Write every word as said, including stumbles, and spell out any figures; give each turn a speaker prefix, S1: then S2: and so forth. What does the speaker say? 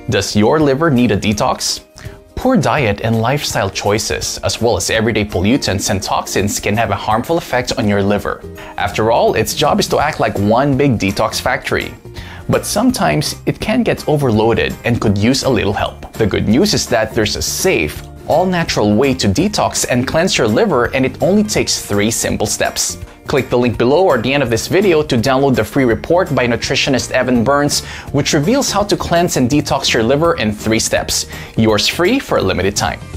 S1: Does your liver need a detox? Poor diet and lifestyle choices, as well as everyday pollutants and toxins, can have a harmful effect on your liver. After all, its job is to act like one big detox factory. But sometimes it can get overloaded and could use a little help. The good news is that there's a safe, all-natural way to detox and cleanse your liver, and it only takes three simple steps. Click the link below or at the end of this video to download the free report by nutritionist Evan Burns, which reveals how to cleanse and detox your liver in three steps. Yours free for a limited time.